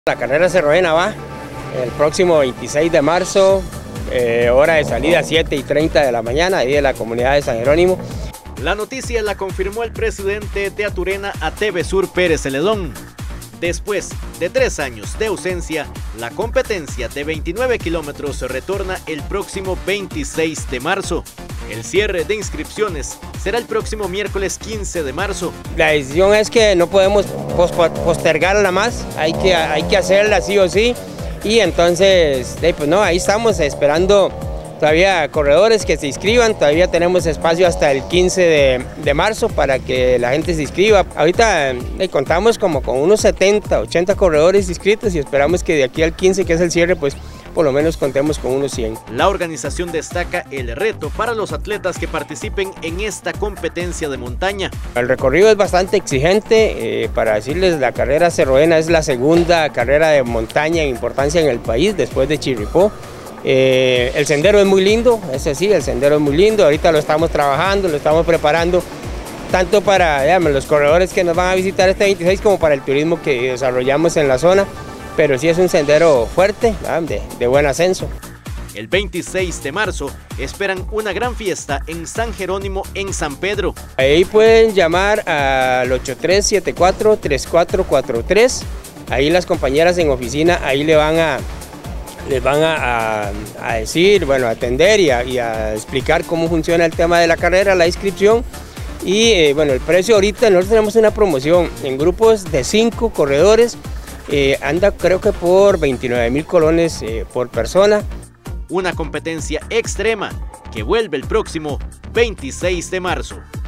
La carrera Cerrovena va el próximo 26 de marzo, hora de salida 7:30 de la mañana, ahí de la comunidad de San Jerónimo. La noticia la confirmó el presidente de Aturena a TV Sur, Pérez Celedón. Después de 3 años de ausencia, la competencia de 29 kilómetros retorna el próximo 26 de marzo. El cierre de inscripciones será el próximo miércoles 15 de marzo. La decisión es que no podemos postergarla más, hay que hacerla sí o sí. Y entonces, pues no, ahí estamos esperando todavía corredores que se inscriban. Todavía tenemos espacio hasta el 15 de marzo para que la gente se inscriba. Ahorita contamos como con unos 70, 80 corredores inscritos y esperamos que de aquí al 15, que es el cierre, pues por lo menos contemos con unos 100. La organización destaca el reto para los atletas que participen en esta competencia de montaña. El recorrido es bastante exigente, para decirles, la carrera Cerrovena es la segunda carrera de montaña en importancia en el país después de Chirripó. El sendero es muy lindo, ese sí, el sendero es muy lindo, ahorita lo estamos trabajando, lo estamos preparando, tanto para los corredores que nos van a visitar este 26 como para el turismo que desarrollamos en la zona. Pero sí es un sendero fuerte, de buen ascenso. El 26 de marzo esperan una gran fiesta en San Jerónimo, en San Pedro. Ahí pueden llamar al 8374-3443. Ahí las compañeras en oficina, ahí les van a decir, bueno, a atender y a explicar cómo funciona el tema de la carrera, la inscripción. Y bueno, el precio ahorita, nosotros tenemos una promoción en grupos de 5 corredores. Anda creo que por 29.000 colones por persona. Una competencia extrema que vuelve el próximo 26 de marzo.